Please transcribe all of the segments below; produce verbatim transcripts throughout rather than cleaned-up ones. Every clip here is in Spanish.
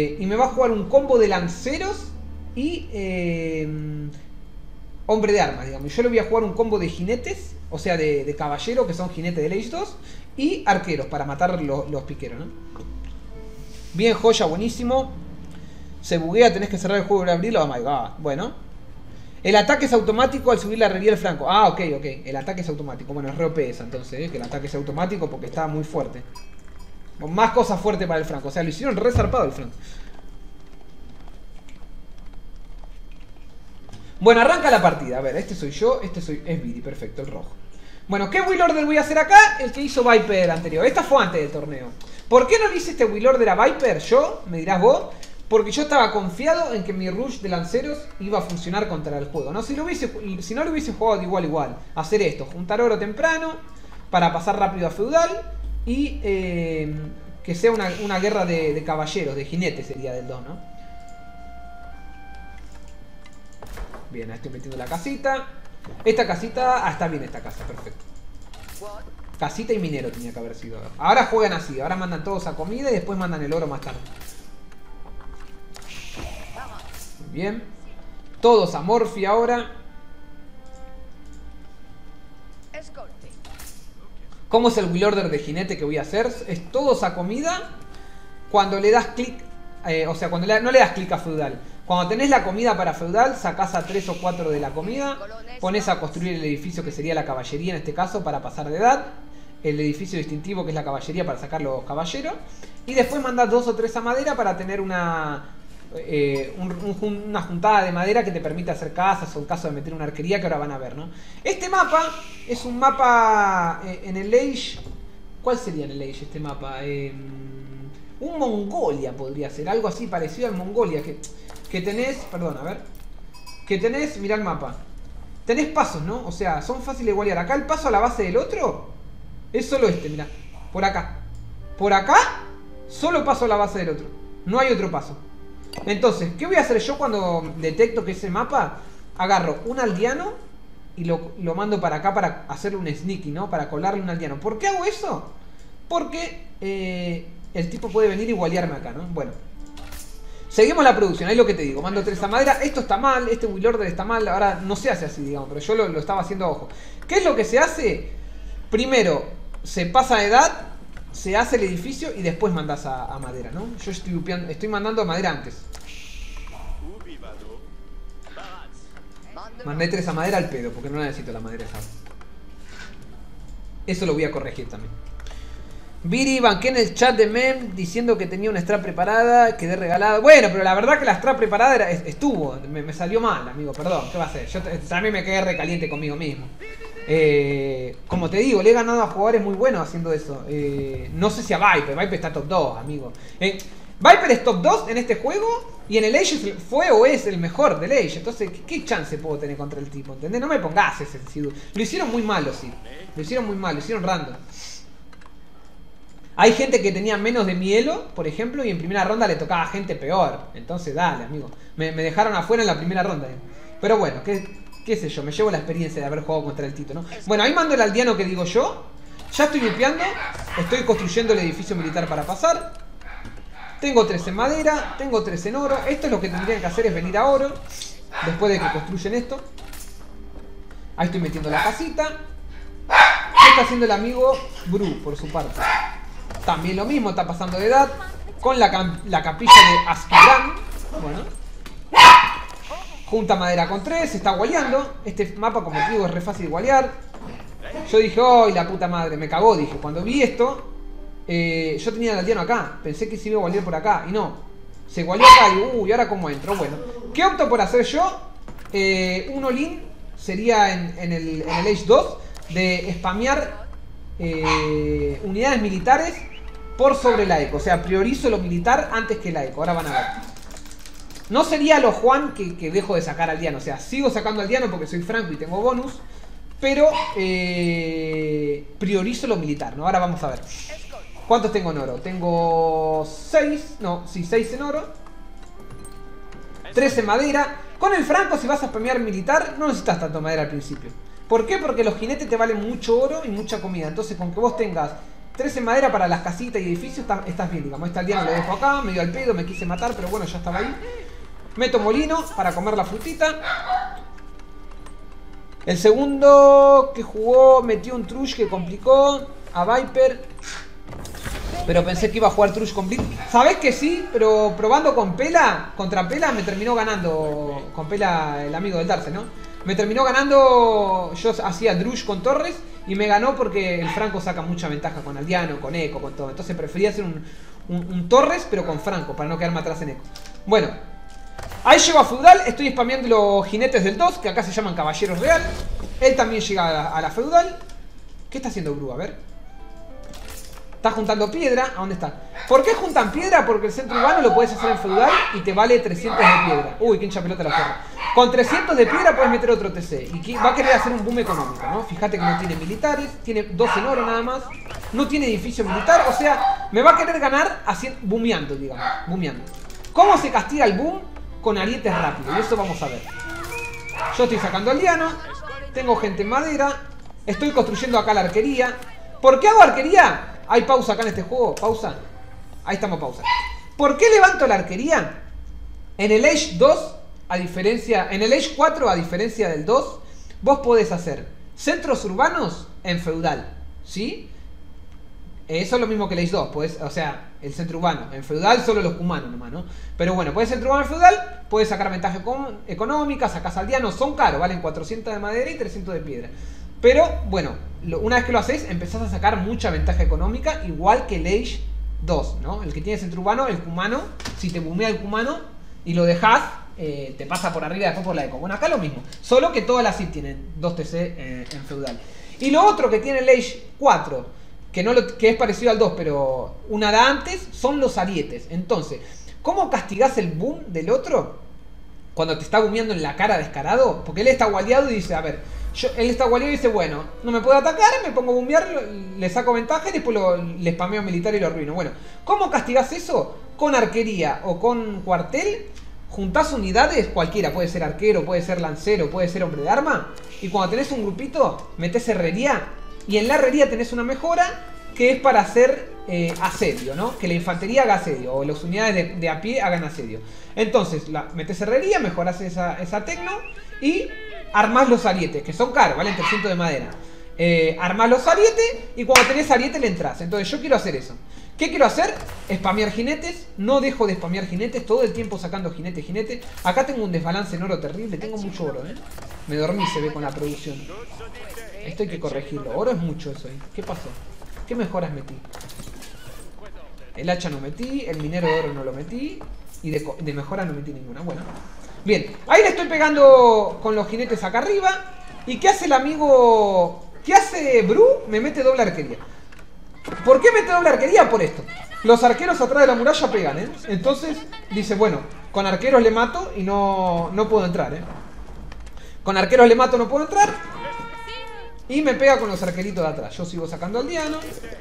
Eh, y me va a jugar un combo de lanceros y eh, hombre de armas, digamos. Yo le voy a jugar un combo de jinetes, o sea, de, de caballero, que son jinetes del Age dos, y arqueros para matar lo, los piqueros, ¿no? Bien, joya, buenísimo. Se buguea, tenés que cerrar el juego y abrirlo. Oh my god. Bueno. El ataque es automático al subir la herrería al flanco. Ah, ok, ok. El ataque es automático. Bueno, es re O P esa entonces, ¿eh? Que el ataque es automático porque está muy fuerte. Más cosas fuertes para el flanco. O sea, lo hicieron re zarpado el flanco. Bueno, arranca la partida. A ver, este soy yo, este soy... es Viri, perfecto, el rojo. Bueno, ¿qué Will Order voy a hacer acá? El que hizo Viper anterior. Esta fue antes del torneo. ¿Por qué no le hice este Will Order a Viper? Yo, me dirás vos. Porque yo estaba confiado en que mi rush de lanceros iba a funcionar contra el juego, ¿no? Si, lo hubiese, si no lo hubiese jugado de igual igual, hacer esto, juntar oro temprano para pasar rápido a feudal y eh, que sea una, una guerra de, de caballeros, de jinetes sería del dos, ¿no? Bien, ahí estoy metiendo la casita. Esta casita, ah, está bien esta casa, perfecto. Casita y minero tenía que haber sido. Ahora juegan así, ahora mandan todos a comida y después mandan el oro más tarde. Bien. Todos a Morphy ahora. ¿Cómo es el Will Order de jinete que voy a hacer? Es todos a comida cuando le das clic. Eh, o sea, cuando le, no le das clic a feudal. Cuando tenés la comida para feudal, sacás a tres o cuatro de la comida. Pones a construir el edificio que sería la caballería en este caso para pasar de edad. El edificio distintivo que es la caballería para sacar los caballeros. Y después mandás dos o tres a madera para tener una... Eh, un, un, una juntada de madera que te permite hacer casas o en caso de meter una arquería que ahora van a ver, ¿no? Este mapa es un mapa eh, en el Age. ¿Cuál sería en el Age este mapa? Eh, un Mongolia podría ser, algo así parecido al Mongolia que, que tenés, perdón, a ver que tenés, mirá el mapa, tenés pasos, ¿no? O sea, son fáciles de igualar. Acá el paso a la base del otro es solo este, mirá, por acá por acá, solo paso a la base del otro, no hay otro paso. Entonces, ¿qué voy a hacer yo cuando detecto que ese mapa? Agarro un aldeano y lo, lo mando para acá para hacerle un sneaky, ¿no? Para colarle un aldeano. ¿Por qué hago eso? Porque eh, el tipo puede venir y gualearme acá, ¿no? Bueno. Seguimos la producción, ahí lo que te digo. Mando tres a madera. Esto está mal, este Will Order está mal. Ahora no se hace así, digamos, pero yo lo, lo estaba haciendo a ojo. ¿Qué es lo que se hace? Primero, se pasa de edad, se hace el edificio y después mandas a, a madera, ¿no? Yo estoy, upiando, estoy mandando a madera antes. Mandé tres a madera al pedo, porque no necesito la madera esa. Eso lo voy a corregir también. Viri, banqué en el chat de Mem diciendo que tenía una strap preparada, quedé regalado. Bueno, pero la verdad que la strap preparada era, estuvo, me, me salió mal, amigo, perdón, ¿qué va a hacer? Yo también me quedé recaliente conmigo mismo. Eh, como te digo, le he ganado a jugadores muy buenos haciendo eso. Eh, no sé si a Viper, Viper está top dos, amigo. Eh, Viper es top dos en este juego y en el Age fue o es el mejor del Age. Entonces, ¿qué, qué chance puedo tener contra el tipo? ¿Entendés? No me pongas ese sentido. Lo hicieron muy malo, sí. Lo hicieron muy mal, lo hicieron random. Hay gente que tenía menos de mi elo, por ejemplo, y en primera ronda le tocaba a gente peor. Entonces, dale, amigo. Me, me dejaron afuera en la primera ronda. Eh. Pero bueno, qué, qué sé yo, me llevo la experiencia de haber jugado contra el Tito, ¿no? Bueno, ahí mando el aldeano que digo yo. Ya estoy limpiando. Estoy construyendo el edificio militar para pasar. Tengo tres en madera, tengo tres en oro. Esto es lo que tendrían que hacer, es venir a oro. Después de que construyen esto. Ahí estoy metiendo la casita. ¿Qué está haciendo el amigo Bru por su parte? También lo mismo, está pasando de edad. Con la, la capilla de Askibran. Bueno. Junta madera con tres, se está gualeando. Este mapa, como te digo, es re fácil de gualear. Yo dije, ¡ay, la puta madre! Me cagó, dije. Cuando vi esto, eh, yo tenía el aldeano acá. Pensé que se iba a gualear por acá. Y no. Se gualeó acá y, uy, ¿ahora cómo entro? Bueno. ¿Qué opto por hacer yo? Eh, un all-in sería en, en, el, en el Age dos de spamear eh, unidades militares por sobre la eco. O sea, priorizo lo militar antes que la eco. Ahora van a ver. No sería lo Juan que, que dejo de sacar aldeano. O sea, sigo sacando aldeano porque soy franco y tengo bonus. Pero eh, priorizo lo militar, ¿no? Ahora vamos a ver. ¿Cuántos tengo en oro? Tengo seis. No, sí, seis en oro. tres en madera. Con el franco, si vas a spamear militar, no necesitas tanto madera al principio. ¿Por qué? Porque los jinetes te valen mucho oro y mucha comida. Entonces, con que vos tengas trece madera para las casitas y edificios, está, estás bien, digamos. Este aldeano lo dejo acá, medio al pedo, me quise matar, pero bueno, ya estaba ahí. Meto molino para comer la frutita. El segundo que jugó metió un Trush que complicó a Viper. Pero pensé que iba a jugar Trush con Blitz. Sabés que sí, pero probando con Pela, contra Pela me terminó ganando. Con Pela, el amigo del Darce, ¿no? Me terminó ganando. Yo hacía Drush con Torres y me ganó porque el Franco saca mucha ventaja con Aldeano, con Eco, con todo. Entonces prefería hacer un, un, un Torres, pero con Franco, para no quedarme atrás en Eco. Bueno, ahí llego a feudal. Estoy spameando los jinetes del dos, que acá se llaman caballeros real. Él también llega a la, a la feudal. ¿Qué está haciendo Bru? A ver. Está juntando piedra. ¿A dónde está? ¿Por qué juntan piedra? Porque el centro urbano lo puedes hacer en feudal y te vale trescientos de piedra. Uy, qué hincha pelota la forra. Con trescientos de piedra puedes meter otro T C. Y va a querer hacer un boom económico, ¿no? Fíjate que no tiene militares. Tiene dos en oro nada más. No tiene edificio militar. O sea, me va a querer ganar haciendo, boomeando, digamos. Boomeando. ¿Cómo se castiga el boom? Con arietes rápido. Y eso vamos a ver. Yo estoy sacando aldeano. Tengo gente en madera. Estoy construyendo acá la arquería. ¿Por qué hago arquería? Hay pausa acá en este juego, pausa. Ahí estamos, pausa. ¿Por qué levanto la arquería? En el Age dos, a diferencia, en el Age cuatro, a diferencia del dos, vos podés hacer centros urbanos en feudal, ¿sí? Eso es lo mismo que el Age dos, podés, o sea, el centro urbano. En feudal solo los humanos nomás, ¿no? Pero bueno, podés centro urbano en feudal, podés sacar ventaja económica, sacás aldeanos, son caros, valen cuatrocientos de madera y trescientos de piedra. Pero, bueno, lo, una vez que lo haces, empezás a sacar mucha ventaja económica, igual que el Age dos, ¿no? El que tiene centro urbano, el cumano, si te boomea el cumano y lo dejás, eh, te pasa por arriba y después por la eco. Bueno, acá lo mismo, solo que todas las I P tienen dos T C eh, en feudal. Y lo otro que tiene el Age cuatro, que, no lo, que es parecido al dos, pero una da antes, son los arietes. Entonces, ¿cómo castigás el boom del otro? Cuando te está boomeando en la cara descarado, porque él está gualeado y dice, a ver, yo, él está gualeado y dice, bueno, no me puede atacar, me pongo a bombear, le saco ventaja y después lo, le spameo militar y lo arruino. Bueno, ¿cómo castigás eso? Con arquería o con cuartel, juntás unidades, cualquiera, puede ser arquero, puede ser lancero, puede ser hombre de arma, y cuando tenés un grupito, metés herrería, y en la herrería tenés una mejora que es para hacer eh, asedio, ¿no? Que la infantería haga asedio, o las unidades de, de a pie hagan asedio. Entonces, la, metes herrería, mejorás esa, esa tecno y armás los arietes, que son caros, valen trescientos de madera. Eh, armás los arietes y cuando tenés ariete le entras. Entonces yo quiero hacer eso. ¿Qué quiero hacer? Spamear jinetes. No dejo de spamear jinetes, todo el tiempo sacando jinete, jinete. Acá tengo un desbalance en oro terrible, tengo mucho oro, ¿eh? Me dormí, se ve con la producción. Esto hay que corregirlo. Oro es mucho eso, ¿eh? ¿Qué pasó? ¿Qué mejoras metí? El hacha no metí, el minero de oro no lo metí y de, de mejora no metí ninguna. Bueno, bien, ahí le estoy pegando con los jinetes acá arriba. ¿Y qué hace el amigo? ¿Qué hace Bru? Me mete doble arquería. ¿Por qué mete doble arquería? Por esto. Los arqueros atrás de la muralla pegan, ¿eh? Entonces dice, bueno, con arqueros le mato y no, no puedo entrar, ¿eh? Con arqueros le mato, no puedo entrar. Y me pega con los arqueritos de atrás. Yo sigo sacando aldeano.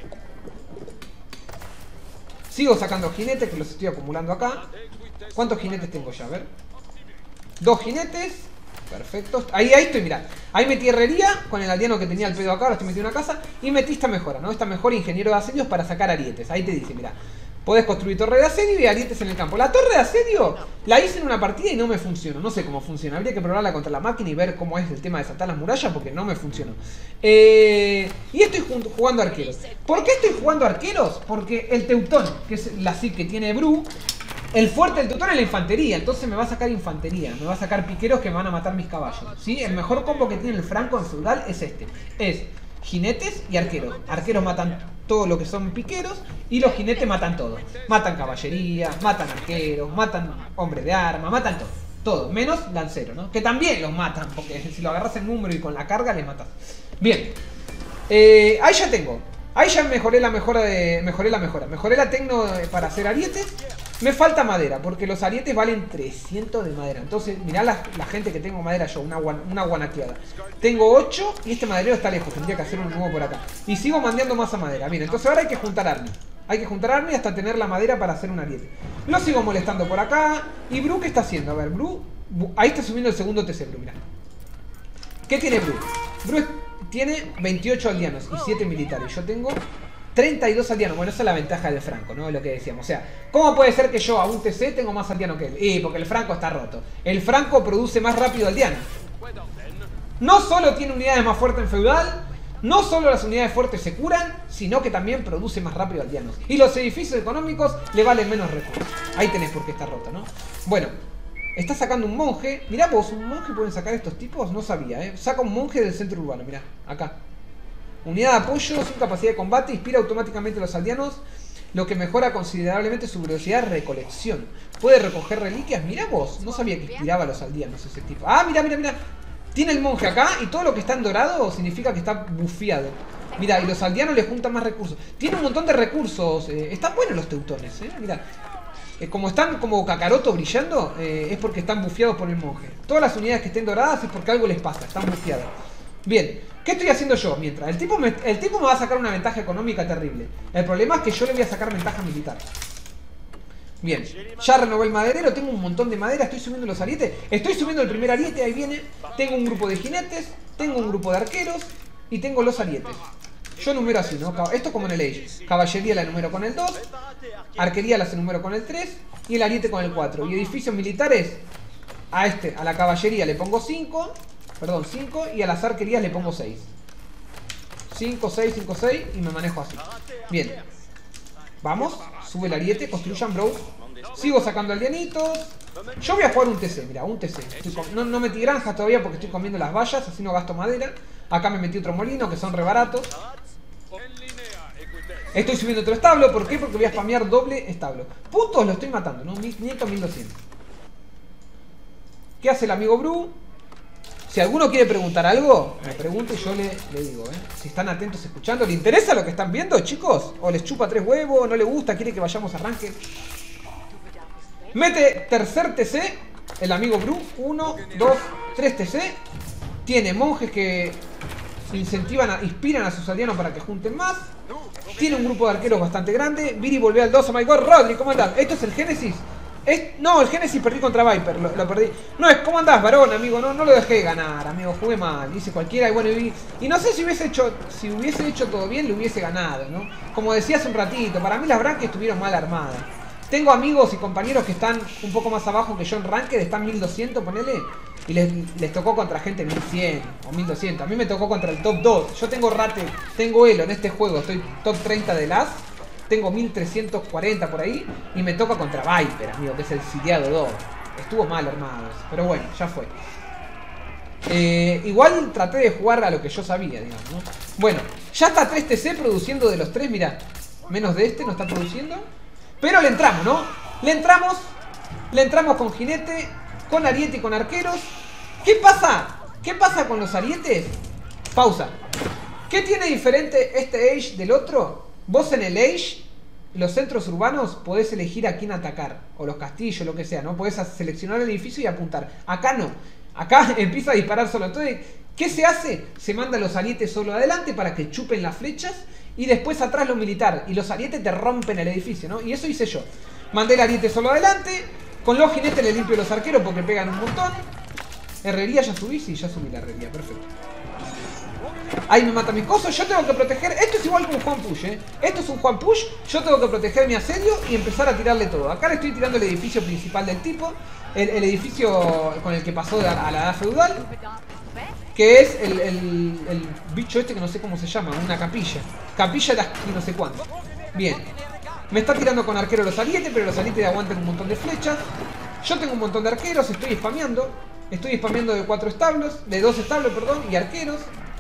Sigo sacando jinetes, que los estoy acumulando acá. ¿Cuántos jinetes tengo ya? A ver. Dos jinetes. Perfecto. Ahí, ahí estoy, mirá. Ahí metí herrería con el aldeano que tenía el pedo acá. Ahora estoy metiendo una casa. Y metí esta mejora, ¿no? Esta mejora ingeniero de asedios para sacar arietes. Ahí te dice, mirá. Podés construir torre de asedio y arietes en el campo. La torre de asedio la hice en una partida y no me funcionó. No sé cómo funciona. Habría que probarla contra la máquina y ver cómo es el tema de saltar las murallas porque no me funcionó. Eh, y estoy jugando arqueros. ¿Por qué estoy jugando arqueros? Porque el Teutón, que es la S I P que tiene Bru, el fuerte del Teutón es la infantería. Entonces me va a sacar infantería. Me va a sacar piqueros que me van a matar mis caballos, ¿sí? El mejor combo que tiene el Franco en feudal es este. Es jinetes y arqueros. Arqueros matan todo lo que son piqueros y los jinetes matan todo. Matan caballería, matan arqueros, matan hombres de arma, matan todo. Todo, menos lancero, ¿no? Que también los matan, porque si lo agarras en número y con la carga les matas. Bien. Eh, ahí ya tengo. Ahí ya mejoré la mejora de. Mejoré la mejora. Mejoré la tecno para hacer arietes. Me falta madera, porque los arietes valen trescientos de madera. Entonces, mirá la, la gente que tengo madera yo, una, una guanaqueada. Tengo ocho y este maderero está lejos, tendría que hacer un nuevo por acá. Y sigo mandando más a madera. Bien, entonces ahora hay que juntar army. Hay que juntar army hasta tener la madera para hacer un ariete. Lo sigo molestando por acá. ¿Y Bru qué está haciendo? A ver, Bru... Ahí está subiendo el segundo T C, Bru, mirá. ¿Qué tiene Bru? Bru tiene veintiocho aldeanos y siete militares. Yo tengo treinta y dos aldeanos. Bueno, esa es la ventaja del Franco, ¿no? Es lo que decíamos. O sea, ¿cómo puede ser que yo a un T C tengo más aldeanos que él? Y porque el Franco está roto. El Franco produce más rápido aldeanos. No solo tiene unidades más fuertes en feudal, no solo las unidades fuertes se curan, sino que también produce más rápido aldeanos. Y los edificios económicos le valen menos recursos. Ahí tenés por qué está roto, ¿no? Bueno, está sacando un monje. Mirá vos, ¿un monje pueden sacar estos tipos? No sabía, ¿eh? Saca un monje del centro urbano, mirá, acá. Unidad de apoyo, sin capacidad de combate, inspira automáticamente a los aldeanos, lo que mejora considerablemente su velocidad de recolección. Puede recoger reliquias, mirá vos, no sabía que inspiraba a los aldeanos ese tipo. Ah, mirá, mirá, mirá. Tiene el monje acá y todo lo que está en dorado significa que está bufeado. Mira, y los aldeanos le juntan más recursos. Tiene un montón de recursos. Eh, están buenos los teutones, eh. Mira. Eh, como están como Kakaroto brillando, eh, es porque están bufeados por el monje. Todas las unidades que estén doradas es porque algo les pasa, están bufeadas. Bien, ¿qué estoy haciendo yo? Mientras, el tipo, me, el tipo me va a sacar una ventaja económica terrible. El problema es que yo le voy a sacar ventaja militar. Bien, ya renové el maderero, tengo un montón de madera, estoy subiendo los arietes. Estoy subiendo el primer ariete, ahí viene. Tengo un grupo de jinetes, tengo un grupo de arqueros y tengo los arietes. Yo numero así, ¿no? Esto como en el Age. Caballería la numero con el dos, arquería la numero con el tres y el ariete con el cuatro. Y edificios militares, a este, a la caballería le pongo cinco, perdón, cinco, y a las arquerías le pongo seis. cinco, seis, cinco, seis y me manejo así. Bien. Vamos, sube el ariete, construyan, bro. Sigo sacando aldeanitos. Yo voy a jugar un T C, mira, un T C. No, no metí granjas todavía porque estoy comiendo las vallas, así no gasto madera. Acá me metí otro molino, que son re baratos. Estoy subiendo otro establo, ¿por qué? Porque voy a spamear doble establo. Puntos lo estoy matando, ¿no? mil quinientos, mil doscientos. ¿Qué hace el amigo Bru? Si alguno quiere preguntar algo, me pregunte y yo le, le digo, ¿eh? Si están atentos escuchando, ¿le interesa lo que están viendo, chicos? ¿O les chupa tres huevos? ¿No le gusta? ¿Quiere que vayamos a arranque? Mete tercer T C, el amigo Bru. Uno, dos, tres T C. Tiene monjes que incentivan, a, inspiran a sus aldeanos para que junten más. Tiene un grupo de arqueros bastante grande. Viri volvió al dos, oh my god. Rodri, ¿cómo andás? ¿Esto es el Génesis? Es, no, el Génesis perdí contra Viper, lo, lo perdí. No, es ¿cómo andás, varón, amigo? No, no lo dejé ganar, amigo, jugué mal, hice cualquiera y bueno, y, y no sé si hubiese hecho, si hubiese hecho todo bien, le hubiese ganado, ¿no? Como decía hace un ratito, para mí las branques estuvieron mal armadas. Tengo amigos y compañeros que están un poco más abajo que yo en Ranked, están mil doscientos, ponele, y les, les tocó contra gente mil cien o mil doscientos. A mí me tocó contra el top dos. Yo tengo rate, tengo elo en este juego, estoy top treinta de las. Tengo mil trescientos cuarenta por ahí y me toca contra Viper, amigo, que es el Siriado dos. Estuvo mal armado, pero bueno, ya fue. Eh, igual traté de jugar a lo que yo sabía, digamos, ¿no? Bueno, ya está tres T C produciendo de los tres, mirá. Menos de este no está produciendo. Pero le entramos, ¿no? Le entramos, le entramos con jinete, con ariete y con arqueros. ¿Qué pasa? ¿Qué pasa con los arietes? Pausa. ¿Qué tiene diferente este Age del otro? Vos en el Age, los centros urbanos, podés elegir a quién atacar. O los castillos, lo que sea, ¿no? Podés seleccionar el edificio y apuntar. Acá no. Acá empieza a disparar solo. Entonces, ¿qué se hace? Se manda los arietes solo adelante para que chupen las flechas. Y después atrás lo militar. Y los arietes te rompen el edificio, ¿no? Y eso hice yo. Mandé el ariete solo adelante. Con los jinetes le limpio los arqueros porque pegan un montón. Herrería, ya subí. Sí, ya subí la herrería. Perfecto. Ahí me mata mis cosas, yo tengo que proteger. Esto es igual que un Juan Push, ¿eh? Esto es un Juan Push, yo tengo que proteger mi asedio y empezar a tirarle todo. Acá le estoy tirando el edificio principal del tipo, el, el edificio con el que pasó a, a la edad feudal, que es el, el, el bicho este que no sé cómo se llama, una capilla. Capilla de y no sé cuánto. Bien. Me está tirando con arquero los arietes, pero los arietes aguantan un montón de flechas. Yo tengo un montón de arqueros, estoy spameando. Estoy spameando de cuatro establos, de dos establos, perdón, y arqueros.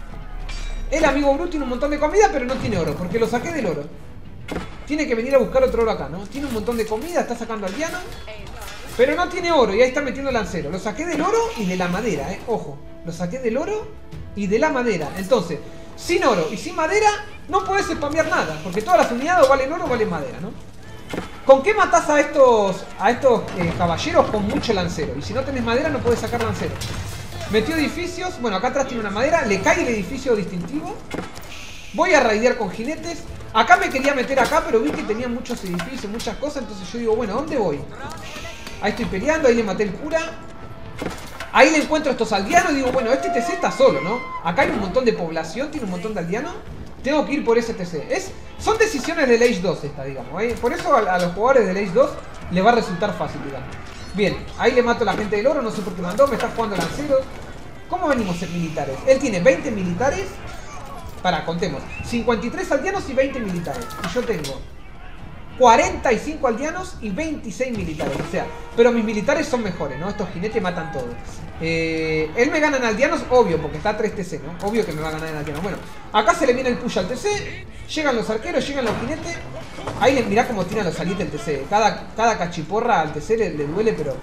El amigo Bru tiene un montón de comida, pero no tiene oro, porque lo saqué del oro. Tiene que venir a buscar otro oro acá, ¿no? Tiene un montón de comida, está sacando aldeano, pero no tiene oro, y ahí está metiendo lancero. Lo saqué del oro y de la madera, ¿eh? Ojo, lo saqué del oro y de la madera. Entonces, sin oro y sin madera, no podés spamear nada, porque todas las unidades o valen oro o valen madera, ¿no? ¿Con qué matás a estos, a estos eh, caballeros? Con mucho lancero. Y si no tenés madera, no podés sacar lancero. Metió edificios, bueno, acá atrás tiene una madera, le cae el edificio distintivo. Voy a raidear con jinetes. Acá me quería meter acá, pero vi que tenía muchos edificios, muchas cosas. Entonces yo digo, bueno, ¿dónde voy? Ahí estoy peleando, ahí le maté el cura. Ahí le encuentro a estos aldeanos y digo, bueno, este T C está solo, ¿no? Acá hay un montón de población, tiene un montón de aldeanos. tengo que ir por ese T C. Es, son decisiones del Age dos esta, digamos. ¿eh? Por eso a, a los jugadores del Age dos les va a resultar fácil, digamos. Bien, ahí le mato a la gente del oro, no sé por qué mandó, me está jugando lanceros. ¿Cómo venimos en militares? Él tiene veinte militares. Pará, contemos. cincuenta y tres aldeanos y veinte militares. Y yo tengo cuarenta y cinco aldeanos y veintiséis militares. O sea, pero mis militares son mejores, ¿no? Estos jinetes matan todo. Eh, él me gana en aldeanos, obvio, porque está a tres T C, ¿no? Obvio que me va a ganar en aldeanos. Bueno, acá se le viene el push al T C. Llegan los arqueros, llegan los jinetes. Ahí mirá cómo tiran los salientes el T C. Cada, cada cachiporra al T C le, le duele, pero...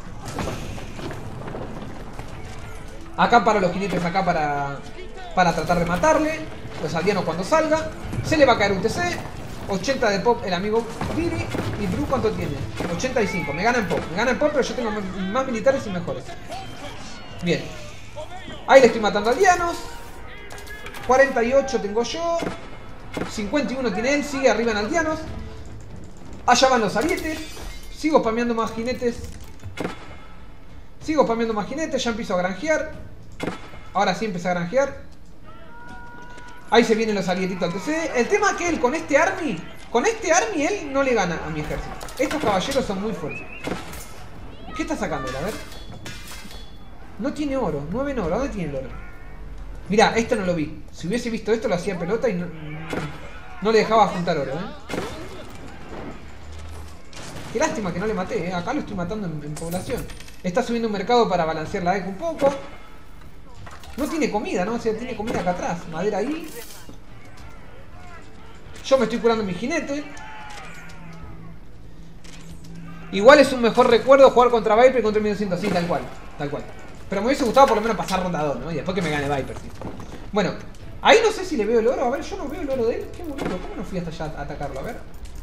Acá para los jinetes, acá para, para tratar de matarle. Los aldeanos cuando salga. Se le va a caer un T C. ochenta de pop el amigo Viri. ¿Y Blue cuánto tiene? ochenta y cinco. Me gana en pop. Me gana en pop, pero yo tengo más militares y mejores. Bien. Ahí le estoy matando aldeanos. cuarenta y ocho tengo yo. cincuenta y uno tiene él. Sigue arriba en aldeanos. Allá van los arietes. Sigo spameando más jinetes. Sigo spameando más jinetes. Ya empiezo a granjear. Ahora sí empecé a granjear. Ahí se vienen los alietitos al T C. El tema es que él con este army, con este army él no le gana a mi ejército. Estos caballeros son muy fuertes. ¿Qué está sacando él? A ver. No tiene oro. nueve en oro. ¿Dónde tiene el oro? Mirá, esto no lo vi. Si hubiese visto esto lo hacía pelota y no, no le dejaba juntar oro, ¿eh? Qué lástima que no le maté, ¿eh? Acá lo estoy matando en, en población. Está subiendo un mercado para balancear la E C un poco. No tiene comida, ¿no? O sea, tiene comida acá atrás. Madera ahí. Yo me estoy curando mi jinete. Igual es un mejor recuerdo jugar contra Viper y contra el mil doscientos. Sí, tal cual. Tal cual. Pero me hubiese gustado por lo menos pasar ronda dos, ¿no? Y después que me gane Viper, sí. Bueno, ahí no sé si le veo el oro. A ver, yo no veo el oro de él. Qué boludo. ¿Cómo no fui hasta allá a atacarlo? A ver.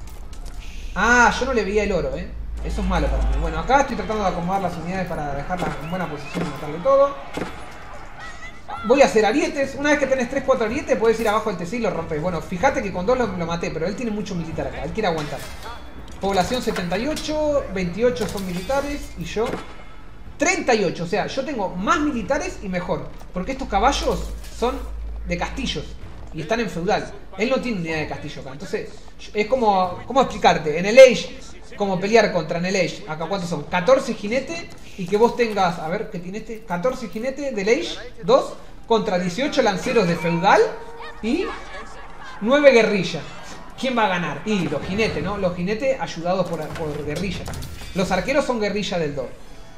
Ah, yo no le veía el oro, ¿eh? Eso es malo para mí. Bueno, acá estoy tratando de acomodar las unidades para dejarlas en buena posición y matarle todo. Voy a hacer arietes. Una vez que tenés tres cuatro arietes, podés ir abajo del T C y lo rompes. Bueno, fíjate que con dos lo, lo maté, pero él tiene mucho militar acá. Él quiere aguantar. Población setenta y ocho, veintiocho son militares y yo treinta y ocho. O sea, yo tengo más militares y mejor. Porque estos caballos son de castillos y están en feudal. Él no tiene unidad de castillo acá. Entonces, es como... ¿Cómo explicarte? En el Age, como pelear contra en el Age. Acá, ¿cuántos son? catorce jinetes y que vos tengas... A ver, ¿qué tiene este? catorce jinetes del Age dos contra dieciocho lanceros de feudal y nueve guerrillas. ¿Quién va a ganar? Y los jinetes, ¿no? Los jinetes ayudados por, por guerrilla. Los arqueros son guerrilla del dos.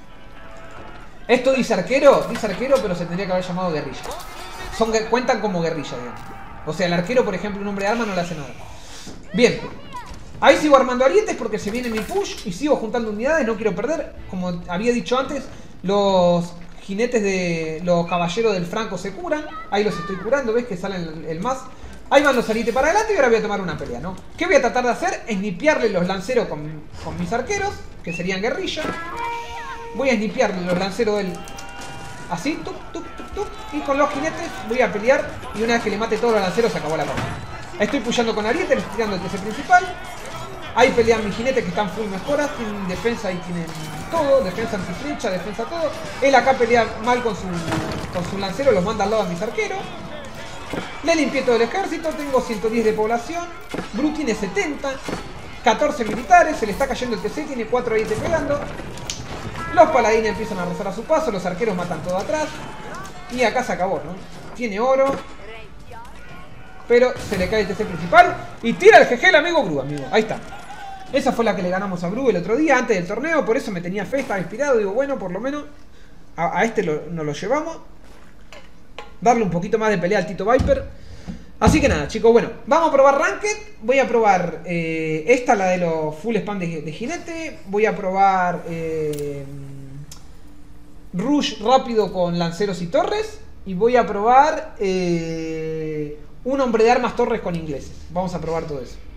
Esto dice arquero, dice arquero, pero se tendría que haber llamado guerrilla. Son, cuentan como guerrilla, digamos. O sea, el arquero, por ejemplo, un hombre de arma no le hace nada. Bien. Ahí sigo armando arietes porque se viene mi push y sigo juntando unidades, no quiero perder. Como había dicho antes, los jinetes de los caballeros del Franco se curan. Ahí los estoy curando, ¿ves que salen el, el más? Ahí van los arietes para adelante y ahora voy a tomar una pelea, ¿no? ¿Qué voy a tratar de hacer? Snipearle los lanceros con, con mis arqueros, que serían guerrilla. Voy a snipearle los lanceros del... Así, tuc, tuc, tuc, tuc. Y con los jinetes voy a pelear y una vez que le mate todos los lanceros se acabó la partida. Estoy pushando con arietes, estoy tirando el T C principal. Ahí pelean mis jinetes que están full mejoras, tienen defensa y tienen todo, defensa antiflecha, defensa todo. Él acá pelea mal con su, con su lancero, los manda al lado a mis arqueros. Le limpié todo el ejército, tengo ciento diez de población. Bru tiene setenta, catorce militares, se le está cayendo el T C, tiene cuatro arietes pegando. Los paladines empiezan a rozar a su paso, los arqueros matan todo atrás. Y acá se acabó, ¿no? Tiene oro. Pero se le cae el T C principal y tira el G G el amigo Gru, amigo. Ahí está. Esa fue la que le ganamos a Gru el otro día, antes del torneo. Por eso me tenía fe, estaba inspirado. Digo, bueno, por lo menos a, a este lo, nos lo llevamos. Darle un poquito más de pelea al Tito Viper. Así que nada, chicos, bueno, vamos a probar Ranked. Voy a probar eh, esta, la de los full spam de, de jinete. Voy a probar eh, Rush rápido con lanceros y torres. Y voy a probar... Eh, un hombre de armas torres con ingleses. Vamos a probar todo eso.